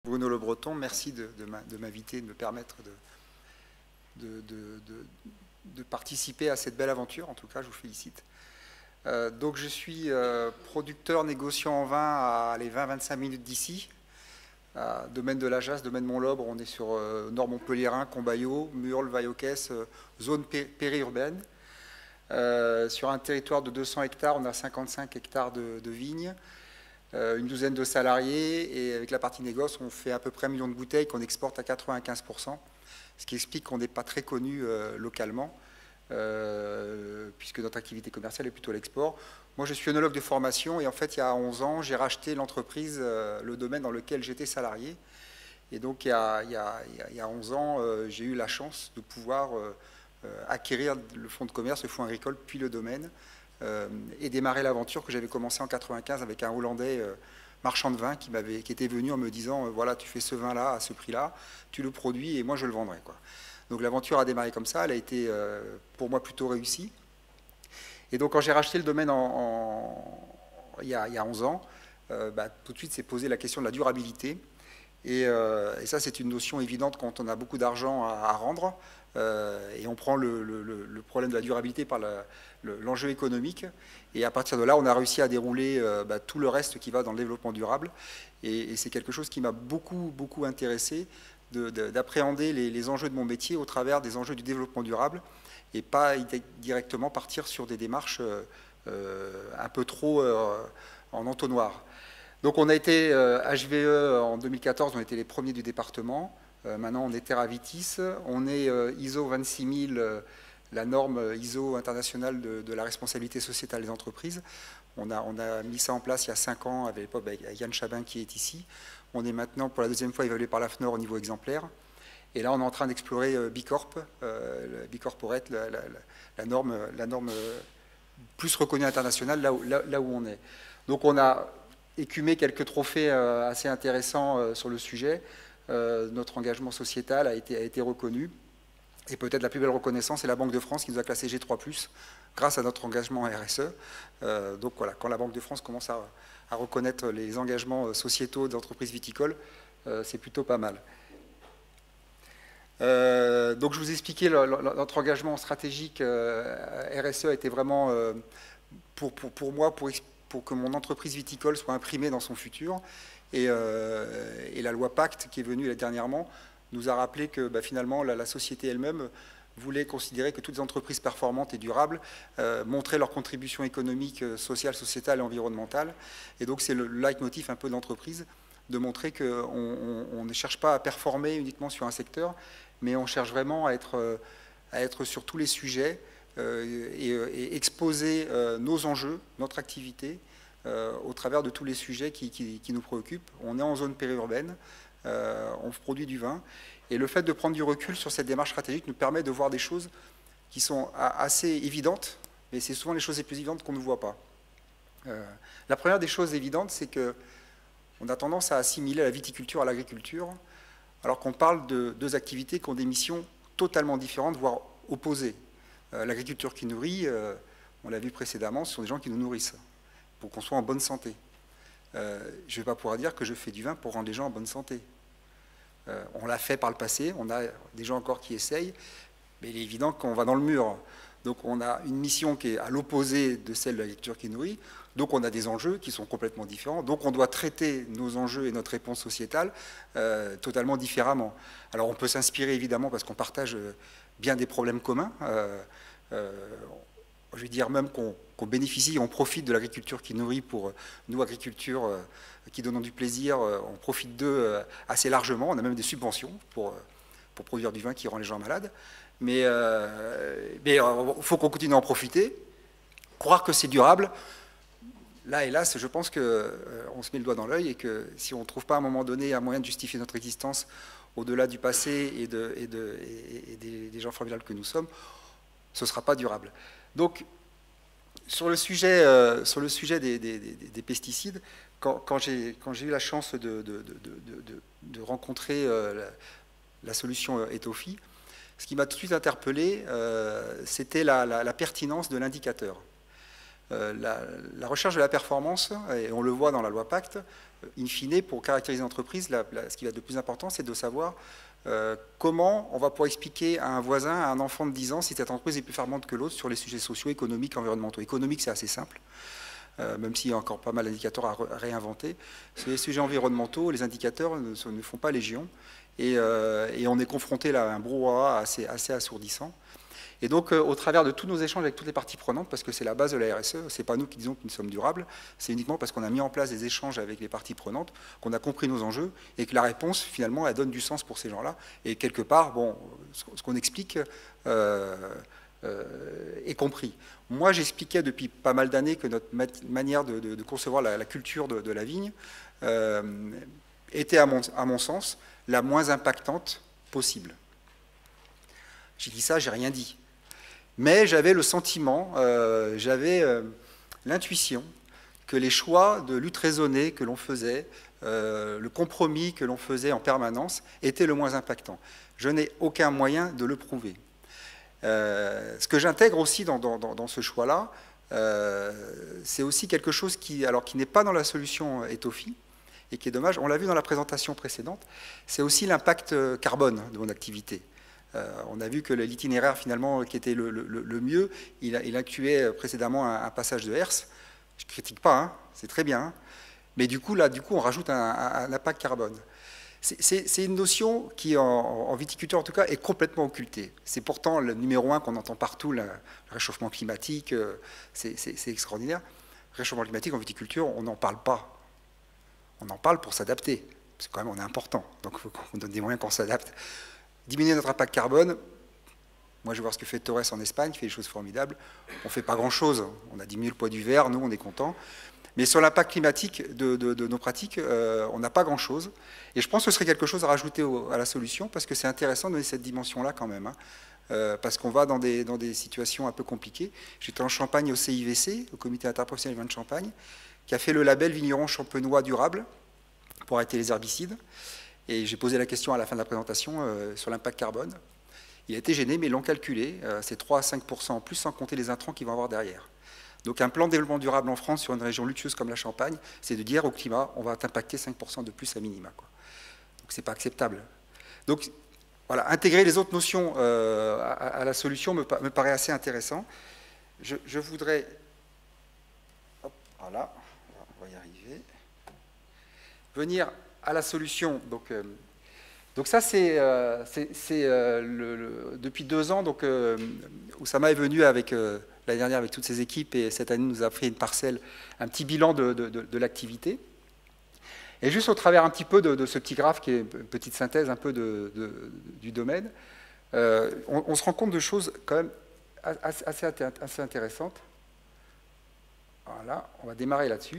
Bruno Le Breton, merci de m'inviter, de me permettre de participer à cette belle aventure. En tout cas, je vous félicite. Donc, je suis producteur négociant en vin à les 20-25 minutes d'ici. Domaine de la Jasse, domaine Montlobre, on est sur Nord Montpellierin, Combaillot, Murles, Vaillocès, zone périurbaine. Sur un territoire de 200 hectares, on a 55 hectares de vignes, une douzaine de salariés, et avec la partie négoce, on fait à peu près 1 million de bouteilles qu'on exporte à 95%, ce qui explique qu'on n'est pas très connu localement, puisque notre activité commerciale est plutôt l'export. Moi, je suis œnologue de formation, et en fait, il y a 11 ans, j'ai racheté l'entreprise, le domaine dans lequel j'étais salarié. Et donc, il y a 11 ans, j'ai eu la chance de pouvoir acquérir le fonds de commerce, le fonds agricole, puis le domaine, et démarrer l'aventure que j'avais commencé en 95 avec un Hollandais marchand de vin qui était venu en me disant voilà, tu fais ce vin-là à ce prix-là, tu le produis et moi je le vendrai, quoi. Donc l'aventure a démarré comme ça, elle a été pour moi plutôt réussie. Et donc quand j'ai racheté le domaine il y a 11 ans, tout de suite s'est posé la question de la durabilité. Et ça, c'est une notion évidente quand on a beaucoup d'argent à rendre. Et on prend le problème de la durabilité par l'enjeu économique. Et à partir de là, on a réussi à dérouler tout le reste qui va dans le développement durable. Et c'est quelque chose qui m'a beaucoup intéressé, d'appréhender les enjeux de mon métier au travers des enjeux du développement durable et pas directement partir sur des démarches un peu trop en entonnoir. Donc on a été HVE en 2014, on était les premiers du département. Maintenant on est Terravitis, on est ISO 26000, la norme ISO internationale de la responsabilité sociétale des entreprises. On a mis ça en place il y a 5 ans avec Yann Chabin qui est ici. On est maintenant pour la deuxième fois évalué par l'AFNOR au niveau exemplaire. Et là on est en train d'explorer Bicorp, Bicorporate, la norme plus reconnue internationale là où on est. Donc on a écumé quelques trophées assez intéressants sur le sujet. Notre engagement sociétal a été reconnu. Et peut-être la plus belle reconnaissance, c'est la Banque de France qui nous a classé G3+, grâce à notre engagement RSE. Donc voilà, quand la Banque de France commence à reconnaître les engagements sociétaux d'entreprises viticoles, c'est plutôt pas mal. Donc je vous expliquais, notre engagement stratégique RSE a été vraiment, pour moi, pour que mon entreprise viticole soit imprimée dans son futur. Et la loi Pacte, qui est venue dernièrement, nous a rappelé que finalement la société elle-même voulait considérer que toutes les entreprises performantes et durables montraient leur contribution économique, sociale, sociétale et environnementale. Et donc c'est le leitmotiv un peu de l'entreprise, de montrer qu'on ne cherche pas à performer uniquement sur un secteur, mais on cherche vraiment à être sur tous les sujets et exposer nos enjeux, notre activité, au travers de tous les sujets qui nous préoccupent. On est en zone périurbaine, on produit du vin, et le fait de prendre du recul sur cette démarche stratégique nous permet de voir des choses qui sont assez évidentes, mais c'est souvent les choses les plus évidentes qu'on ne voit pas. La première des choses évidentes, c'est qu'on a tendance à assimiler la viticulture à l'agriculture, alors qu'on parle de deux activités qui ont des missions totalement différentes, voire opposées. L'agriculture qui nourrit, on l'a vu précédemment, ce sont des gens qui nous nourrissent, pour qu'on soit en bonne santé. Je ne vais pas pouvoir dire que je fais du vin pour rendre les gens en bonne santé. On l'a fait par le passé, on a des gens encore qui essayent, mais il est évident qu'on va dans le mur. Donc on a une mission qui est à l'opposé de celle de l'agriculture qui nourrit, donc on a des enjeux qui sont complètement différents, donc on doit traiter nos enjeux et notre réponse sociétale totalement différemment. Alors on peut s'inspirer évidemment parce qu'on partage bien des problèmes communs, je vais dire même qu'on bénéficie, on profite de l'agriculture qui nourrit pour nous, agriculture qui donnons du plaisir, on profite d'eux assez largement, on a même des subventions pour produire du vin qui rend les gens malades. Mais il faut qu'on continue à en profiter. Croire que c'est durable, là, hélas, je pense qu'on se met le doigt dans l'œil et que si on ne trouve pas à un moment donné un moyen de justifier notre existence au-delà du passé et des gens formidables que nous sommes, ce ne sera pas durable. Donc, sur le sujet des pesticides, quand j'ai eu la chance de rencontrer la solution Etofi, ce qui m'a tout de suite interpellé, c'était la pertinence de l'indicateur. La recherche de la performance, et on le voit dans la loi Pacte, in fine, pour caractériser l'entreprise, ce qui va être le plus important, c'est de savoir comment on va pouvoir expliquer à un voisin, à un enfant de 10 ans, si cette entreprise est plus performante que l'autre sur les sujets sociaux, économiques, environnementaux. Économiques, c'est assez simple, même s'il y a encore pas mal d'indicateurs à réinventer. Sur les sujets environnementaux, les indicateurs ne font pas légion, et on est confronté là à un brouhaha assez assourdissant. Et donc, au travers de tous nos échanges avec toutes les parties prenantes, parce que c'est la base de la RSE, c'est pas nous qui disons que nous sommes durables, c'est uniquement parce qu'on a mis en place des échanges avec les parties prenantes, qu'on a compris nos enjeux, et que la réponse, finalement, elle donne du sens pour ces gens-là. Et quelque part, bon, ce qu'on explique est compris. Moi, j'expliquais depuis pas mal d'années que notre manière de concevoir la culture de la vigne était, à mon sens, la moins impactante possible. J'ai dit ça, j'ai rien dit. Mais j'avais le sentiment, j'avais l'intuition que les choix de lutte raisonnée que l'on faisait, le compromis que l'on faisait en permanence, étaient le moins impactant. Je n'ai aucun moyen de le prouver. Ce que j'intègre aussi dans ce choix-là, c'est aussi quelque chose qui n'est pas dans la solution Etofi, et qui est dommage, on l'a vu dans la présentation précédente, c'est aussi l'impact carbone de mon activité. On a vu que l'itinéraire finalement qui était le mieux, il incluait précédemment un passage de Herse. Je ne critique pas, hein, c'est très bien. Hein. Mais du coup, on rajoute un impact carbone. C'est une notion qui, en viticulture en tout cas, est complètement occultée. C'est pourtant le numéro 1 qu'on entend partout, le réchauffement climatique, c'est extraordinaire. Le réchauffement climatique en viticulture, on n'en parle pas. On en parle pour s'adapter. Parce que quand même, on est important. Donc il faut qu'on donne des moyens qu'on s'adapte. Diminuer notre impact carbone, moi je vois ce que fait Torres en Espagne, qui fait des choses formidables. On ne fait pas grand-chose. On a diminué le poids du verre, nous on est contents. Mais sur l'impact climatique de nos pratiques, on n'a pas grand-chose. Et je pense que ce serait quelque chose à rajouter à la solution, parce que c'est intéressant de donner cette dimension-là quand même. Hein. Parce qu'on va dans des situations un peu compliquées. J'étais en Champagne au CIVC, au Comité interprofessionnel du vin de Champagne, qui a fait le label vigneron champenois durable pour arrêter les herbicides. Et j'ai posé la question à la fin de la présentation sur l'impact carbone. Il a été gêné, mais ils l'ont calculé. C'est 3 à 5% en plus, sans compter les intrants qu'ils vont avoir derrière. Donc un plan de développement durable en France sur une région luxueuse comme la Champagne, c'est de dire au climat, on va t'impacter 5% de plus à minima. Quoi. Donc c'est pas acceptable. Donc voilà, intégrer les autres notions à la solution me paraît assez intéressant. Je voudrais... Hop, voilà, on va y arriver. Venir à la solution. Donc ça, c'est depuis 2 ans, donc, Oussama est venu avec, l'année dernière avec toutes ses équipes, et cette année nous a fait une parcelle, un petit bilan de l'activité. Et juste au travers un petit peu de ce petit graphe, qui est une petite synthèse un peu du domaine, on se rend compte de choses quand même assez intéressantes. Voilà, on va démarrer là-dessus.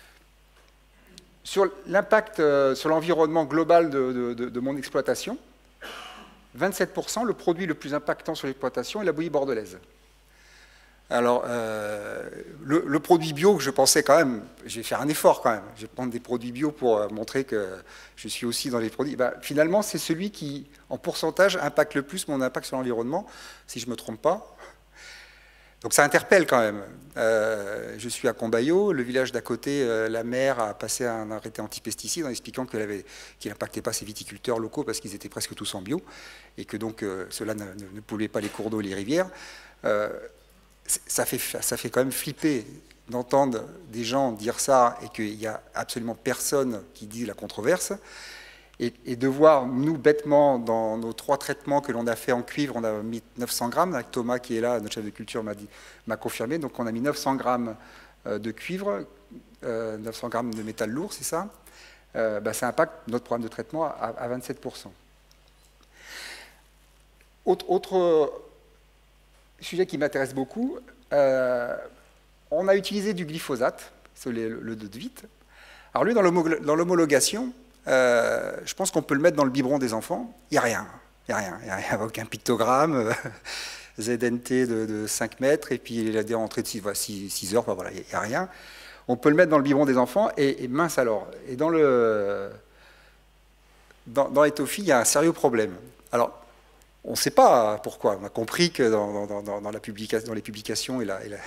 Sur l'impact sur l'environnement global de mon exploitation, 27%, le produit le plus impactant sur l'exploitation est la bouillie bordelaise. Alors, le produit bio, je pensais quand même, je vais faire un effort quand même, je vais prendre des produits bio pour montrer que je suis aussi dans les produits. Ben, finalement, c'est celui qui, en pourcentage, impacte le plus mon impact sur l'environnement, si je ne me trompe pas. Donc ça interpelle quand même. Je suis à Combaillot, le village d'à côté, la maire a passé un arrêté anti-pesticides en expliquant qu'il n'impactait pas ses viticulteurs locaux parce qu'ils étaient presque tous en bio et que donc cela ne polluait pas les cours d'eau, les rivières. Ça fait quand même flipper d'entendre des gens dire ça et qu'il n'y a absolument personne qui dit la controverse. Et de voir, nous, bêtement, dans nos 3 traitements que l'on a fait en cuivre, on a mis 900 grammes, avec Thomas qui est là, notre chef de culture m'a confirmé, donc on a mis 900 grammes de cuivre, 900 grammes de métal lourd, c'est ça, ça impacte notre programme de traitement à 27%. Autre sujet qui m'intéresse beaucoup, on a utilisé du glyphosate, c'est le DODVIT. Alors lui, dans l'homologation, je pense qu'on peut le mettre dans le biberon des enfants. Il n'y a rien. Il n'y a aucun pictogramme, ZNT de 5 mètres, et puis il a des rentrées de 6 heures, voilà, il n'y a rien. On peut le mettre dans le biberon des enfants, et mince alors. Et dans Etofi, il y a un sérieux problème. Alors, On ne sait pas pourquoi. On a compris que dans les publications,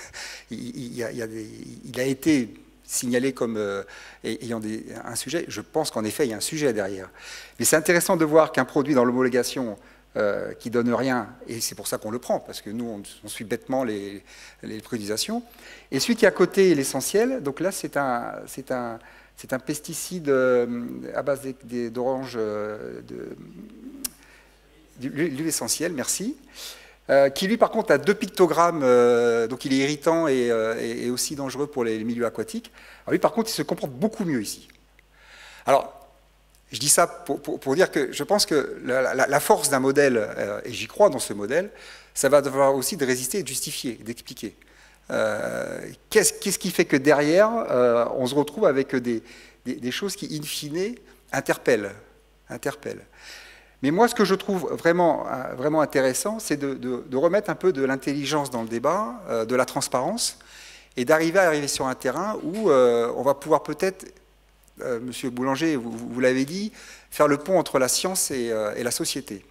il a été signalé comme ayant un sujet. Je pense qu'en effet, il y a un sujet derrière. Mais c'est intéressant de voir qu'un produit dans l'homologation qui donne rien, et c'est pour ça qu'on le prend, parce que nous, on suit bêtement les préconisations. Et celui qui est à côté, l'essentiel, donc là, c'est un pesticide à base d'orange, l'huile essentielle, merci, qui lui par contre a 2 pictogrammes, donc il est irritant et aussi dangereux pour les milieux aquatiques. Alors lui par contre il se comporte beaucoup mieux ici. Alors je dis ça pour dire que je pense que la force d'un modèle, et j'y crois dans ce modèle, ça va devoir aussi de résister et de justifier, d'expliquer. Qu'est-ce qui fait que derrière on se retrouve avec des choses qui in fine interpellent. Mais moi, ce que je trouve vraiment intéressant, c'est de remettre un peu de l'intelligence dans le débat, de la transparence, et d'arriver sur un terrain où on va pouvoir peut-être, Monsieur Boulanger, vous l'avez dit, faire le pont entre la science et la société.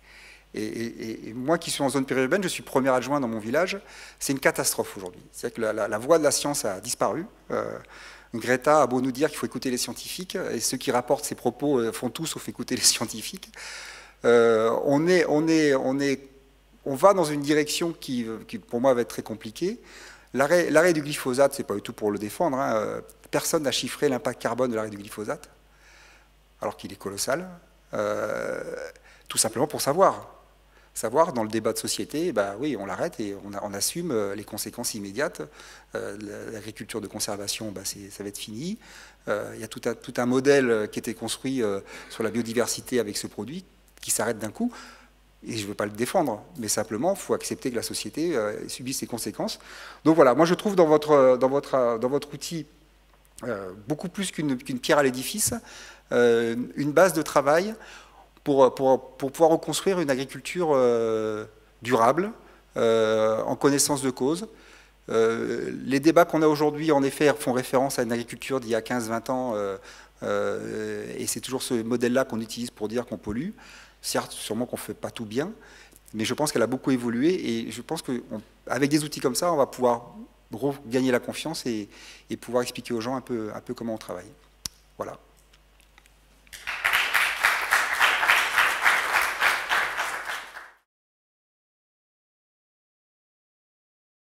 Et moi qui suis en zone périurbaine, je suis premier adjoint dans mon village, c'est une catastrophe aujourd'hui. C'est-à-dire que la voie de la science a disparu. Greta a beau nous dire qu'il faut écouter les scientifiques, et ceux qui rapportent ces propos font tout sauf écouter les scientifiques. On va dans une direction qui, pour moi, va être très compliquée. L'arrêt du glyphosate, c'est pas du tout pour le défendre. Hein. Personne n'a chiffré l'impact carbone de l'arrêt du glyphosate, alors qu'il est colossal. Tout simplement pour savoir dans le débat de société, bah oui, on l'arrête et on assume les conséquences immédiates. L'agriculture de conservation, bah ça va être fini. Il y a tout un modèle qui était construit sur la biodiversité avec ce produit qui s'arrête d'un coup. Et je ne veux pas le défendre, mais simplement, il faut accepter que la société subisse ses conséquences. Donc voilà, moi je trouve dans votre outil beaucoup plus qu'une pierre à l'édifice, une base de travail pour pouvoir reconstruire une agriculture durable, en connaissance de cause. Les débats qu'on a aujourd'hui, en effet, font référence à une agriculture d'il y a 15-20 ans, et c'est toujours ce modèle-là qu'on utilise pour dire qu'on pollue. Certes, sûrement qu'on ne fait pas tout bien, mais je pense qu'elle a beaucoup évolué, et je pense qu'avec des outils comme ça, on va pouvoir gagner la confiance et pouvoir expliquer aux gens un peu comment on travaille. Voilà.